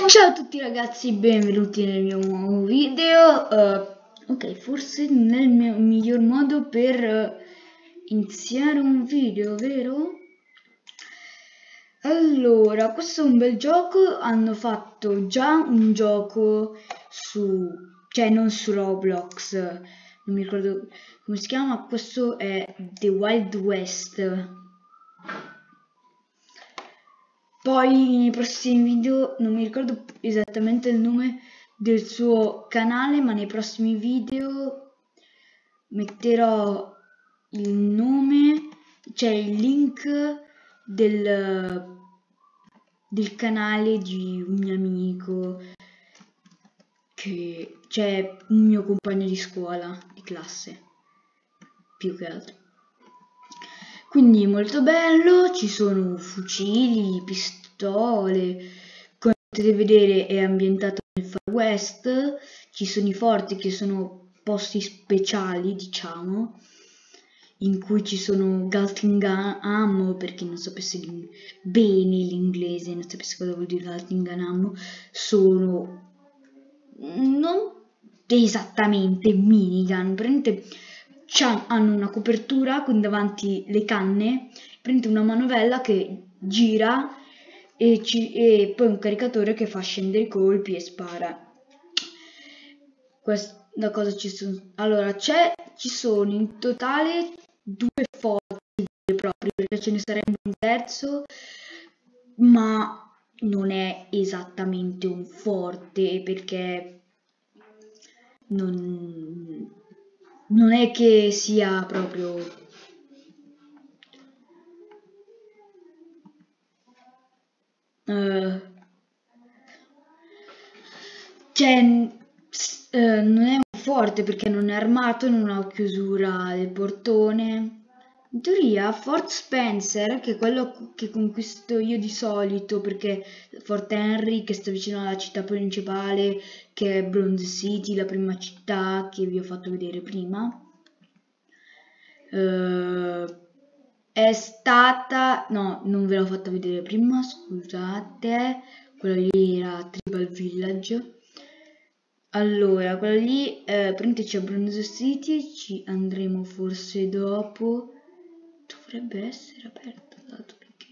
Ciao a tutti ragazzi, benvenuti nel mio nuovo video. Ok, forse non è il mio miglior modo per iniziare un video, vero? Allora, questo è un bel gioco. Hanno fatto già un gioco cioè non su Roblox, non mi ricordo come si chiama. Questo è The Wild West. Poi nei prossimi video, non mi ricordo esattamente il nome del suo canale, ma nei prossimi video metterò il nome, cioè il link del canale di un mio amico, che c'è un mio compagno di scuola, di classe, più che altro. Quindi molto bello, ci sono fucili, pistole, come potete vedere è ambientato nel Far West, ci sono i forti che sono posti speciali, diciamo, in cui ci sono Gatling Ammo, per chi non sapesse bene l'inglese, non sapesse cosa vuol dire Gatling Ammo, sono non esattamente minigun, prendete hanno una copertura con davanti le canne, prende una manovella che gira e poi un caricatore che fa scendere i colpi e spara. Da cosa ci sono? Allora, ci sono in totale 2 forti propri, perché ce ne sarebbe un terzo, ma non è esattamente un forte, perché non è che sia proprio non è un forte perché non è armato, non ha chiusura del portone. In teoria Fort Spencer, che è quello che conquisto io di solito, perché Fort Henry, che sta vicino alla città principale, che è Bronze City, la prima città che vi ho fatto vedere prima, è stata... no, non ve l'ho fatta vedere prima, scusate, quella lì era Tribal Village. Allora, quella lì, praticamente c'è Bronze City, ci andremo forse dopo. Dovrebbe essere aperto dato perché...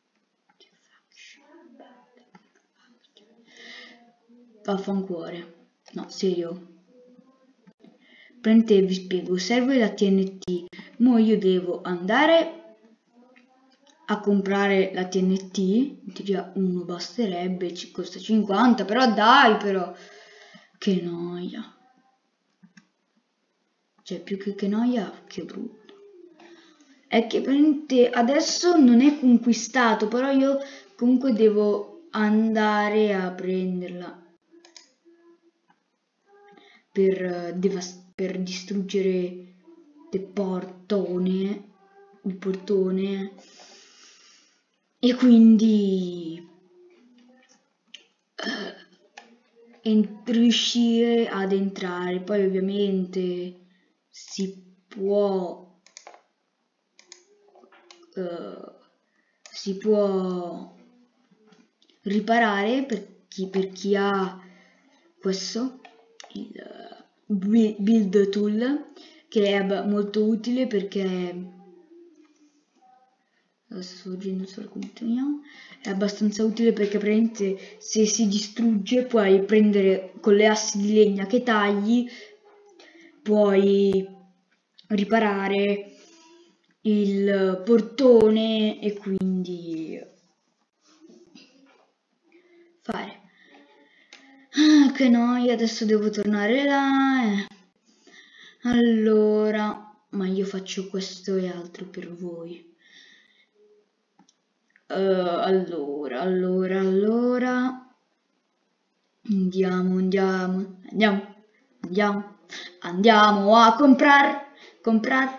Vaffancuore. No, serio. Praticamente vi spiego, serve la TNT. Mo' io devo andare a comprare la TNT, in teoria uno basterebbe, ci costa 50, però dai, però, che noia. Cioè, più che noia, che brutto. È che praticamente adesso non è conquistato, però io comunque devo andare a prenderla per distruggere il portone, e quindi riuscire ad entrare. Poi ovviamente si può riparare per chi ha questo, il build tool, che è molto utile perché è abbastanza utile perché praticamente se si distrugge puoi prendere con le assi di legna che tagli, puoi riparare il portone e quindi fare. Che noia, adesso devo tornare là. Allora, ma io faccio questo e altro per voi. Allora. Andiamo a comprare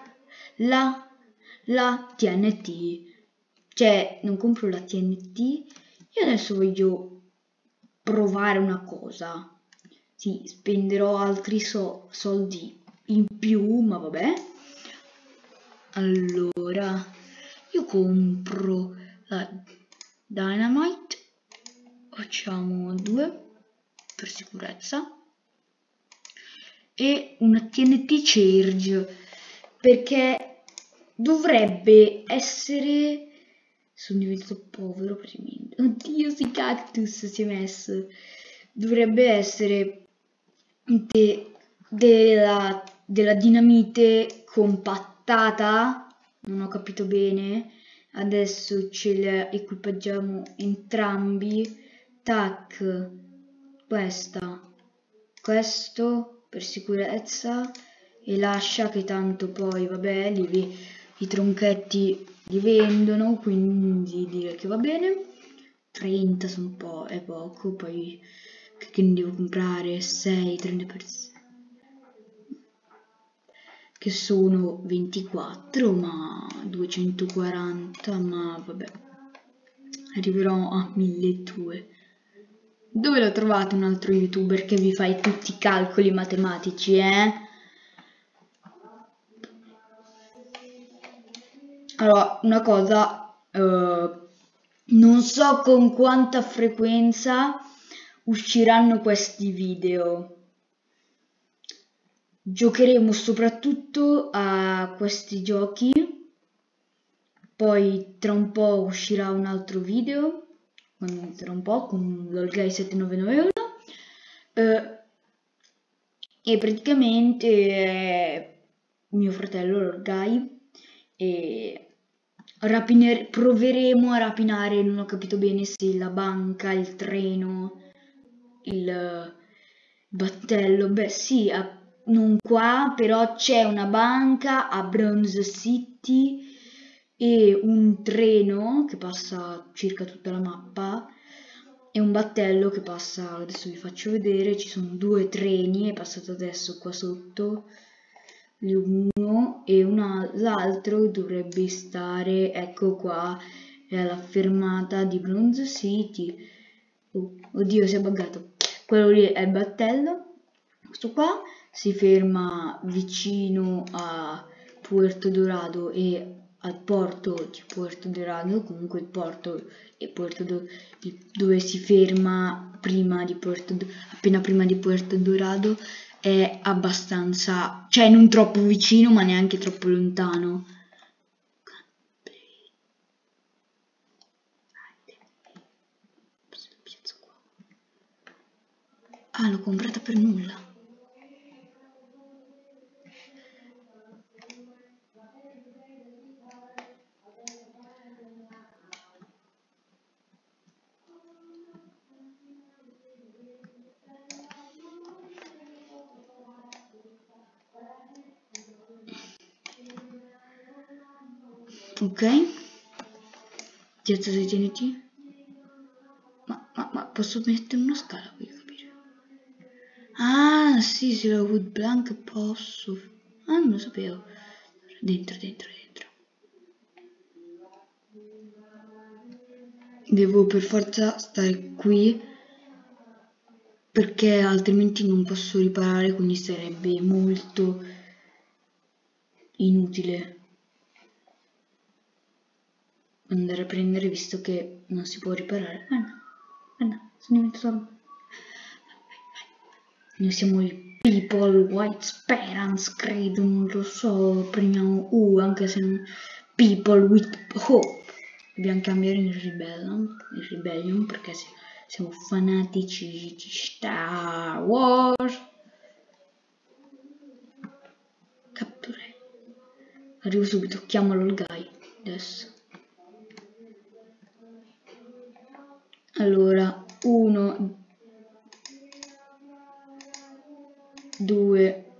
la TNT. Cioè, non compro la TNT. Io adesso voglio provare una cosa. Sì, spenderò altri soldi in più, ma vabbè. Allora, io compro la Dynamite. facciamo 2 per sicurezza e una TNT Charge perché dovrebbe essere... Sono diventato povero praticamente. Oddio, si cactus si è messo. Dovrebbe essere della dinamite compattata. Non ho capito bene. Adesso ce la equipaggiamo entrambi. Tac. Questo per sicurezza. E lascia che tanto poi, vabbè, i tronchetti li vendono, quindi direi che va bene. 30 sono un po', è poco, poi che ne devo comprare? 6, 30 per 6, che sono 24, ma 240, ma vabbè, arriverò a 1200. Dove lo trovate un altro youtuber che vi fa tutti i calcoli matematici, Allora, una cosa, non so con quanta frequenza usciranno questi video. Giocheremo soprattutto a questi giochi, poi tra un po' uscirà un altro video, tra un po' con LolGuy7991, e praticamente mio fratello LolGuy, e proveremo a rapinare, non ho capito bene se la banca, il treno, il battello, beh sì, non qua, però c'è una banca a Bronze City e un treno che passa circa tutta la mappa e un battello che passa, adesso vi faccio vedere, ci sono 2 treni, è passato adesso qua sotto, uno e l'altro dovrebbe stare, ecco qua, è alla fermata di Bronze City. Oddio, si è buggato. Quello lì è il battello, questo qua si ferma vicino a Puerto Dorado e al porto di Puerto Dorado, comunque il porto e dove si ferma prima di appena prima di Puerto Dorado è abbastanza, cioè non troppo vicino ma neanche troppo lontano. Ah, l'ho comprata per nulla. Ok, piazza dei TNT. Ma posso mettere una scala, voglio capire. Ah, sì, se la wood blank posso. Ah, non lo sapevo. Dentro. Devo per forza stare qui perché altrimenti non posso riparare, quindi sarebbe molto inutile andare a prendere visto che non si può riparare. No, sono diventato... Noi siamo i people white sperance, credo, non lo so, prendiamo anche se non... People with hope. Dobbiamo cambiare il Rebellion perché siamo fanatici di Star Wars. Catturare. Arrivo subito, chiamo LolGuy adesso. Allora, 1, 2,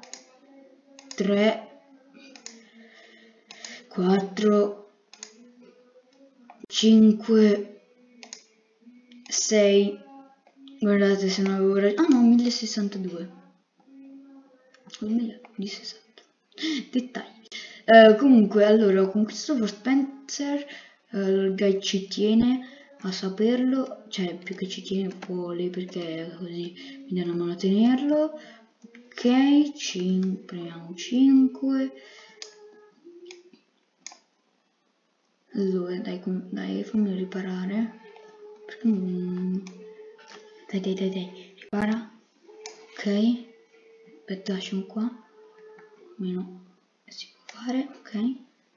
3, 4, 5, 6, guardate se non avevo ragione, ah no, 1062, 1060, dettagli. Comunque, allora, con Christopher Spencer, il guy ci tiene a saperlo, cioè più che ci tiene vuole perché così mi dà una mano a tenerlo. Ok, prendiamo 5. Allora, dai, fammi riparare. Perché non... Dai, ripara. Ok. Aspetta, lasciamo qua. Almeno si può fare, ok.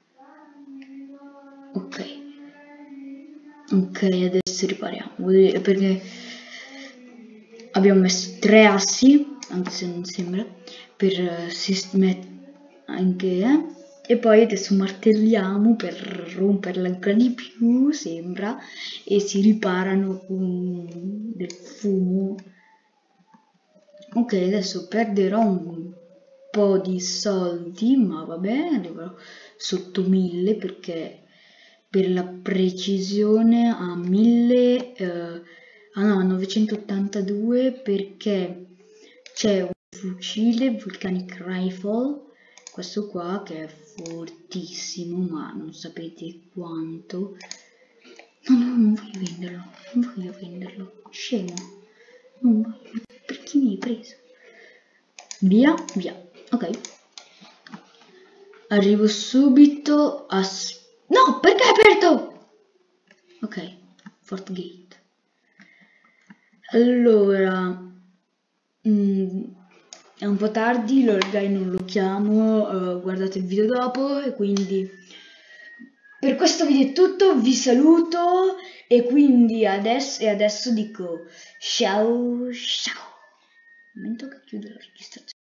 Ok, adesso ripariamo. Perché abbiamo messo 3 assi, anche se non sembra, per sistemare anche. E poi adesso martelliamo per romperla ancora di più, sembra, e si riparano con del fumo. Ok, adesso perderò un po' di soldi, ma vabbè, arriverò sotto 1000 perché per la precisione a 1000, no, 982 perché c'è un fucile Volcanic Rifle, questo qua che è fortissimo, ma non sapete quanto. No, non voglio venderlo, scemo. Non voglio, perché mi hai preso? Via. Ok. Arrivo subito a... No, perché è aperto? Ok, Fort Gate. Allora... è un po' tardi, l'Orgai non lo chiamo, guardate il video dopo e quindi... Per questo video è tutto, vi saluto e quindi adesso dico ciao. Momento che chiudo la registrazione.